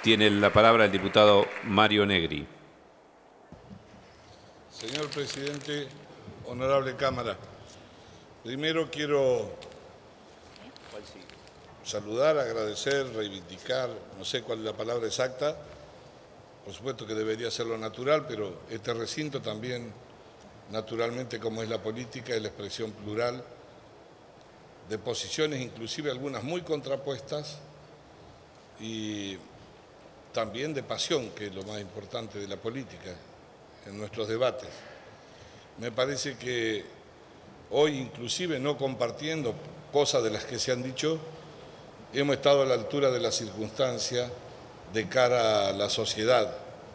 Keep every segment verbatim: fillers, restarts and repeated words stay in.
Tiene la palabra el diputado Mario Negri. Señor presidente, honorable Cámara, primero quiero saludar, agradecer, reivindicar, no sé cuál es la palabra exacta, por supuesto que debería ser lo natural, pero este recinto también, naturalmente como es la política, es la expresión plural de posiciones, inclusive algunas muy contrapuestas, y también de pasión, que es lo más importante de la política en nuestros debates. Me parece que hoy, inclusive no compartiendo cosas de las que se han dicho, hemos estado a la altura de la circunstancia de cara a la sociedad.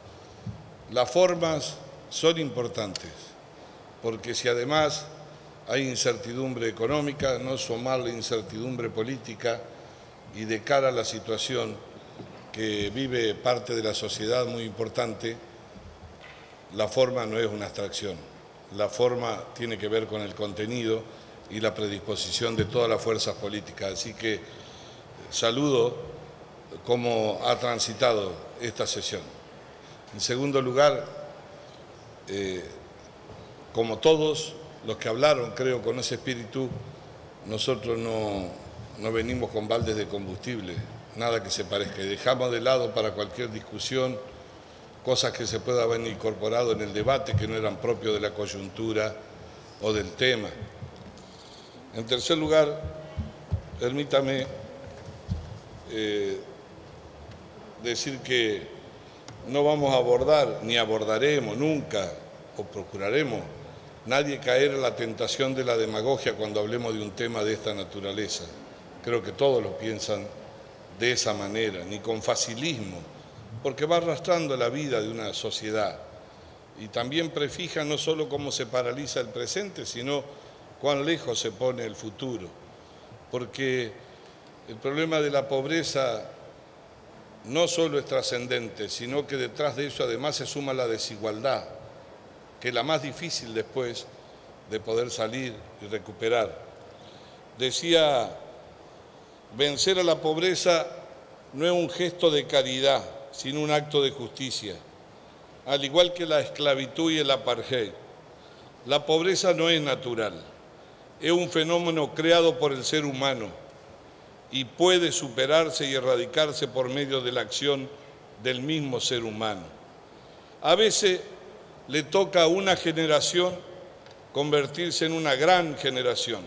Las formas son importantes, porque si además hay incertidumbre económica, no sumar la incertidumbre política y de cara a la situación que vive parte de la sociedad muy importante, la forma no es una abstracción. La forma tiene que ver con el contenido y la predisposición de todas las fuerzas políticas. Así que saludo cómo ha transitado esta sesión. En segundo lugar, eh, como todos los que hablaron, creo, con ese espíritu, nosotros no, no venimos con baldes de combustible, nada que se parezca. Y dejamos de lado para cualquier discusión cosas que se puedan haber incorporado en el debate que no eran propios de la coyuntura o del tema. En tercer lugar, permítame eh, decir que no vamos a abordar, ni abordaremos nunca, o procuraremos, nadie caer en la tentación de la demagogia cuando hablemos de un tema de esta naturaleza. Creo que todos lo piensan de esa manera, ni con facilismo, porque va arrastrando la vida de una sociedad y también prefija no solo cómo se paraliza el presente, sino cuán lejos se pone el futuro, porque el problema de la pobreza no solo es trascendente, sino que detrás de eso además se suma la desigualdad, que es la más difícil después de poder salir y recuperar. Decía, vencer a la pobreza no es un gesto de caridad, sino un acto de justicia. Al igual que la esclavitud y el apartheid, la pobreza no es natural, es un fenómeno creado por el ser humano y puede superarse y erradicarse por medio de la acción del mismo ser humano. A veces le toca a una generación convertirse en una gran generación.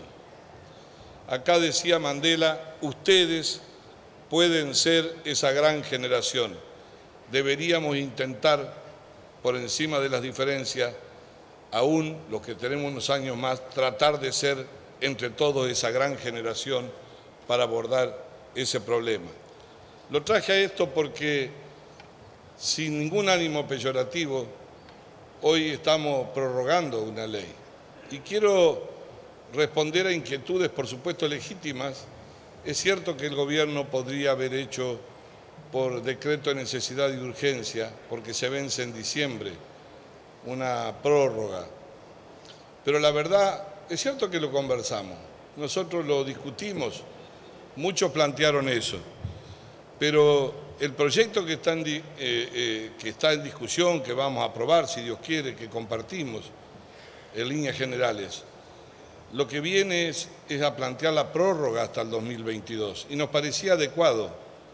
Acá decía Mandela, ustedes pueden ser esa gran generación. Deberíamos intentar, por encima de las diferencias, aún los que tenemos unos años más, tratar de ser entre todos esa gran generación para abordar ese problema. Lo traje a esto porque, sin ningún ánimo peyorativo, hoy estamos prorrogando una ley. Y quiero responder a inquietudes, por supuesto, legítimas. Es cierto que el gobierno podría haber hecho por decreto de necesidad y urgencia, porque se vence en diciembre, una prórroga. Pero la verdad, es cierto que lo conversamos, nosotros lo discutimos, muchos plantearon eso, pero el proyecto que está en, eh, eh, que está en discusión, que vamos a aprobar, si Dios quiere, que compartimos en líneas generales, lo que viene es, es a plantear la prórroga hasta el dos mil veintidós y nos parecía adecuado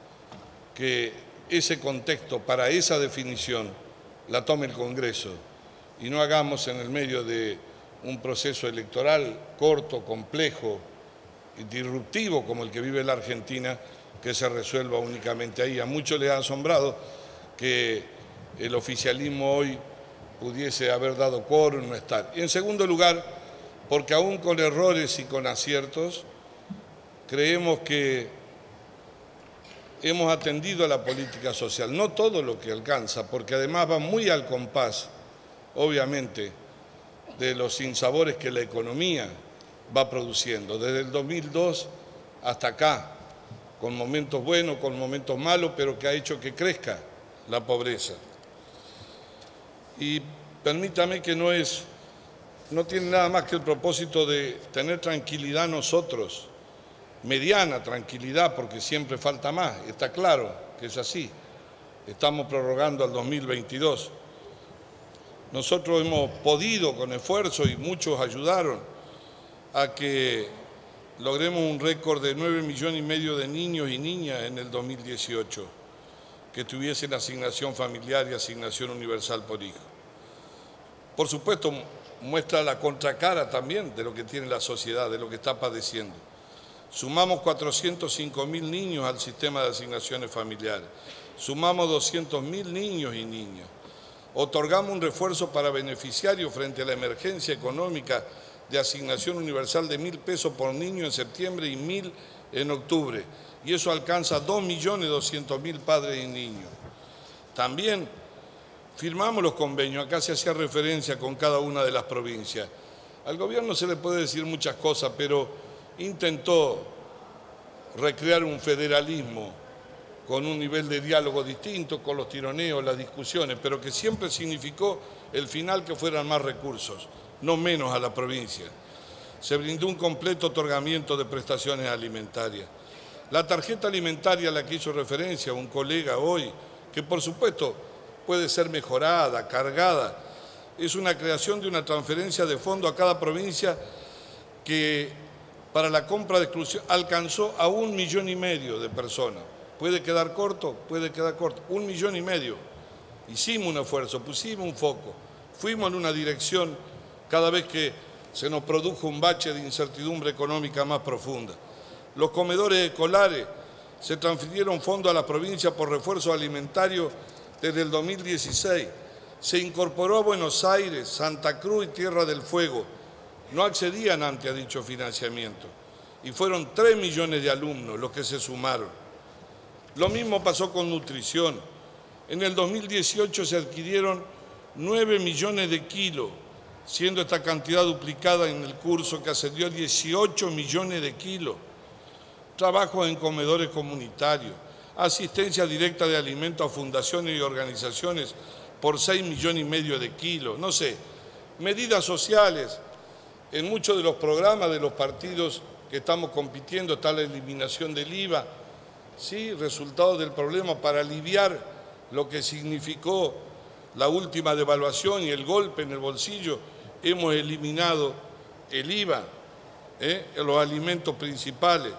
que ese contexto para esa definición la tome el Congreso y no hagamos en el medio de un proceso electoral corto, complejo y disruptivo como el que vive la Argentina, que se resuelva únicamente ahí. A muchos les ha asombrado que el oficialismo hoy pudiese haber dado quórum, no estar. Y en segundo lugar, porque aún con errores y con aciertos, creemos que hemos atendido a la política social, no todo lo que alcanza, porque además va muy al compás, obviamente, de los sinsabores que la economía va produciendo, desde el dos mil dos hasta acá, con momentos buenos, con momentos malos, pero que ha hecho que crezca la pobreza. Y permítame que no es... no tiene nada más que el propósito de tener tranquilidad nosotros, mediana tranquilidad, porque siempre falta más, está claro que es así, estamos prorrogando al dos mil veintidós. Nosotros hemos podido, con esfuerzo, y muchos ayudaron, a que logremos un récord de nueve millones y medio de niños y niñas en el dos mil dieciocho, que tuviesen asignación familiar y asignación universal por hijo. Por supuesto, muestra la contracara también de lo que tiene la sociedad, de lo que está padeciendo. Sumamos cuatrocientos cinco mil niños al sistema de asignaciones familiares, sumamos doscientos mil niños y niñas, otorgamos un refuerzo para beneficiarios frente a la emergencia económica de asignación universal de mil pesos por niño en septiembre y mil en octubre, y eso alcanza a dos millones doscientos mil padres y niños. También firmamos los convenios, acá se hacía referencia con cada una de las provincias. Al gobierno se le puede decir muchas cosas, pero intentó recrear un federalismo con un nivel de diálogo distinto, con los tironeos, las discusiones, pero que siempre significó el final que fueran más recursos, no menos a la provincia. Se brindó un completo otorgamiento de prestaciones alimentarias. La tarjeta alimentaria a la que hizo referencia un colega hoy, que por supuesto puede ser mejorada, cargada, es una creación de una transferencia de fondo a cada provincia que para la compra de exclusión alcanzó a un millón y medio de personas. ¿Puede quedar corto? Puede quedar corto. Un millón y medio. Hicimos un esfuerzo, pusimos un foco, fuimos en una dirección cada vez que se nos produjo un bache de incertidumbre económica más profunda. Los comedores escolares se transfirieron fondos a la provincia por refuerzo alimentario desde el dos mil dieciséis. Se incorporó a Buenos Aires, Santa Cruz y Tierra del Fuego. No accedían antes a dicho financiamiento. Y fueron tres millones de alumnos los que se sumaron. Lo mismo pasó con nutrición. En el dos mil dieciocho se adquirieron nueve millones de kilos, siendo esta cantidad duplicada en el curso que ascendió a dieciocho millones de kilos. Trabajos en comedores comunitarios, asistencia directa de alimentos a fundaciones y organizaciones por seis millones y medio de kilos, no sé, medidas sociales. En muchos de los programas de los partidos que estamos compitiendo está la eliminación del I V A, sí, resultado del problema para aliviar lo que significó la última devaluación y el golpe en el bolsillo. Hemos eliminado el I V A ¿eh? en los alimentos principales.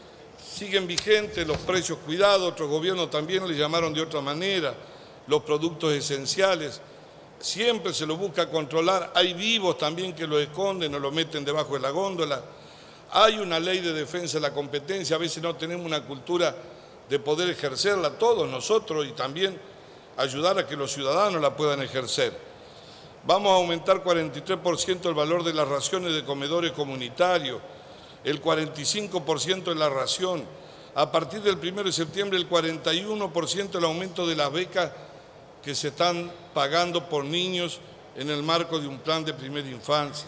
Siguen vigentes los precios cuidados, otros gobiernos también le llamaron de otra manera, los productos esenciales. Siempre se lo busca controlar. Hay vivos también que lo esconden o lo meten debajo de la góndola. Hay una ley de defensa de la competencia, a veces no tenemos una cultura de poder ejercerla todos nosotros y también ayudar a que los ciudadanos la puedan ejercer. Vamos a aumentar cuarenta y tres por ciento el valor de las raciones de comedores comunitarios, el cuarenta y cinco por ciento de la ración. A partir del primero de septiembre, el cuarenta y uno por ciento del aumento de las becas que se están pagando por niños en el marco de un plan de primera infancia.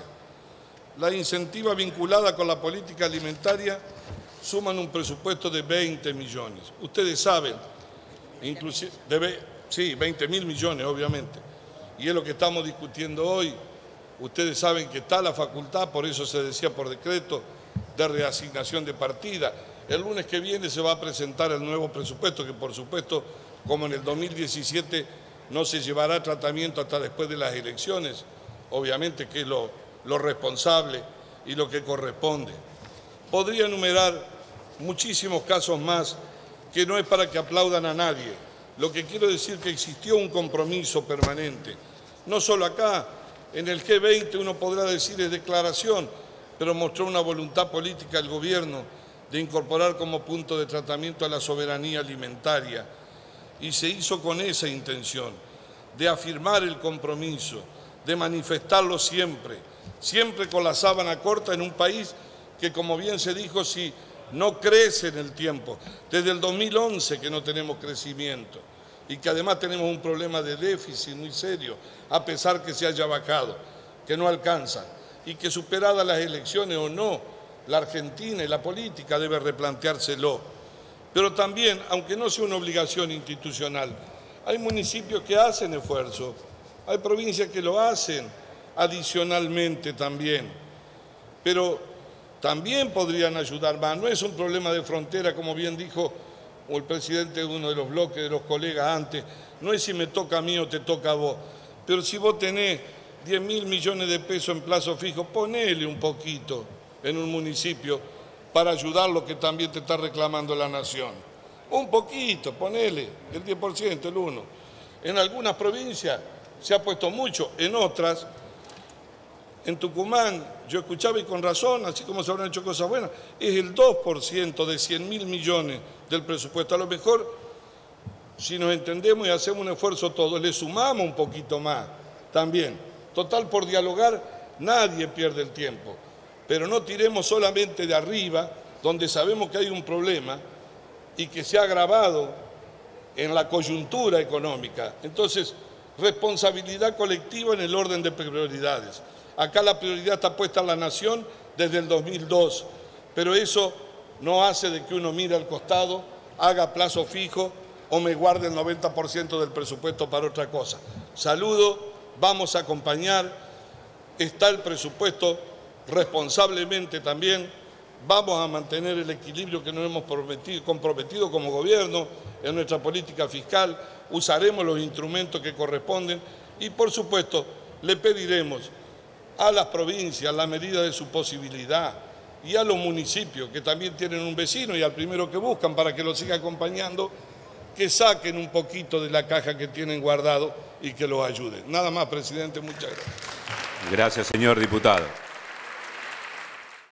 La incentiva vinculada con la política alimentaria suman un presupuesto de veinte millones. Ustedes saben, inclusive, de, sí, veinte mil millones obviamente, y es lo que estamos discutiendo hoy. Ustedes saben que está la facultad, por eso se decía por decreto, de reasignación de partida. El lunes que viene se va a presentar el nuevo presupuesto, que por supuesto, como en el dos mil diecisiete, no se llevará a tratamiento hasta después de las elecciones, obviamente que es lo, lo responsable y lo que corresponde. Podría enumerar muchísimos casos más que no es para que aplaudan a nadie. Lo que quiero decir es que existió un compromiso permanente, no solo acá, en el G veinte uno podrá decir es declaración, pero mostró una voluntad política del gobierno de incorporar como punto de tratamiento a la soberanía alimentaria, y se hizo con esa intención, de afirmar el compromiso, de manifestarlo siempre, siempre con la sábana corta en un país que, como bien se dijo, si no crece en el tiempo, desde el dos mil once que no tenemos crecimiento y que además tenemos un problema de déficit muy serio, a pesar que se haya bajado, que no alcanza, y que superadas las elecciones o no, la Argentina y la política debe replanteárselo. Pero también, aunque no sea una obligación institucional, hay municipios que hacen esfuerzo, hay provincias que lo hacen adicionalmente también, pero también podrían ayudar más. No es un problema de frontera, como bien dijo o el presidente de uno de los bloques, de los colegas antes, no es si me toca a mí o te toca a vos, pero si vos tenés diez mil millones de pesos en plazo fijo, ponele un poquito en un municipio para ayudar lo que también te está reclamando la nación. Un poquito, ponele, el diez por ciento, el uno por ciento. En algunas provincias se ha puesto mucho, en otras, en Tucumán, yo escuchaba y con razón, así como se habrán hecho cosas buenas, es el dos por ciento de cien mil millones del presupuesto. A lo mejor, si nos entendemos y hacemos un esfuerzo todos, le sumamos un poquito más también. Total, por dialogar, nadie pierde el tiempo. Pero no tiremos solamente de arriba, donde sabemos que hay un problema y que se ha agravado en la coyuntura económica. Entonces, responsabilidad colectiva en el orden de prioridades. Acá la prioridad está puesta en la nación desde el dos mil dos, pero eso no hace de que uno mire al costado, haga plazo fijo o me guarde el noventa por ciento del presupuesto para otra cosa. Saludo, vamos a acompañar, está el presupuesto responsablemente también, vamos a mantener el equilibrio que nos hemos prometido, comprometido como gobierno en nuestra política fiscal, usaremos los instrumentos que corresponden y, por supuesto, le pediremos a las provincias, a la medida de su posibilidad, y a los municipios que también tienen un vecino y al primero que buscan para que lo siga acompañando, que saquen un poquito de la caja que tienen guardado y que los ayuden. Nada más, presidente, muchas gracias. Gracias, señor diputado.